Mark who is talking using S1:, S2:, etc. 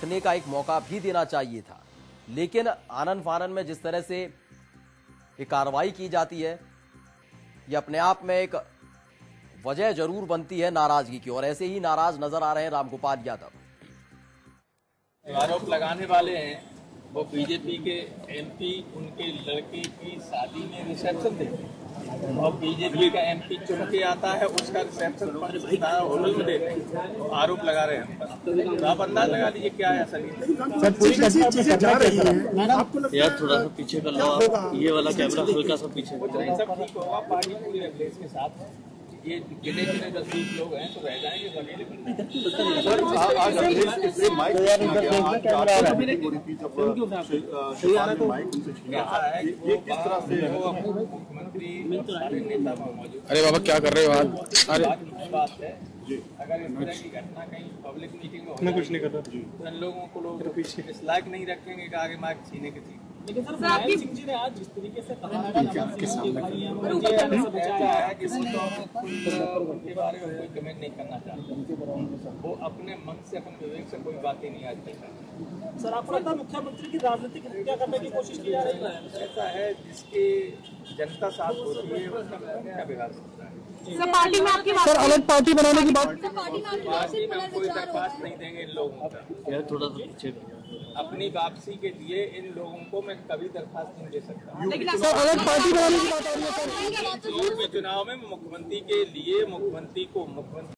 S1: रखने का एक मौका भी देना चाहिए था। लेकिन आनन फानन में जिस तरह से ये कार्रवाई की जाती है, ये अपने आप में एक वजह जरूर बनती है नाराजगी की, और ऐसे ही नाराज नजर आ रहे हैं रामगोपाल यादव।
S2: आरोप लगाने वाले हैं वो बीजेपी के एमपी उनके लड़के की शादी में रिसेप्शन देते हैं और बीजेपी का एमपी चुन के आता है, उसका रिसेप्शन होटल में देते हैं। आरोप लगा रहे हैं, तो आप अंदाज लगा लीजिए क्या है असल
S3: यार। थोड़ा सा पीछे कर लो आप, ये वाला कैमरा हल्का सा पीछे।
S2: सब ठीक होगा, पार्टी पूरी अखिलेश के साथ। ये गिने 10-20 लोग हैं तो रह जाएंगे, अकेले मुख्यमंत्री नेता मौजूद।
S4: अरे बाबा क्या कर रहे हो आप? अरे
S2: बात है, अगर इस तरह की घटना कहीं पब्लिक मीटिंग में
S4: मैं कुछ नहीं कर रहा,
S2: तो इन लोगों को लोग इस लायक नहीं रखेंगे कि आगे माइक छीने के।
S5: लेकिन सर मुलायम सिंह जी ने आज जिस तरीके से कहा है
S2: उनके बारे में कोई कमेंट नहीं करना चाहता, वो अपने मन से अपने विवेक से कोई बातें नहीं आज तक।
S5: सर आपको लगता है मुख्यमंत्री की राजनीतिक हत्या करने की कोशिश की जा रही है?
S2: ऐसा है जिसके जनता साथ होती है उसका क्या बिगाड़ सकता है।
S6: सर पार्टी में आपकी
S4: सर अलग पार्टी बनाने की बात,
S2: पार्टी में कोई दरख्वास्त नहीं देंगे इन लोगों का।
S3: यार थोड़ा सा पीछे
S2: अपनी वापसी के लिए इन लोगों को मैं कभी दरख्वास्त नहीं दे सकता।
S4: सर अलग पार्टी बनाने की बात आ रही है।
S2: चुनाव में मुख्यमंत्री के लिए मुख्यमंत्री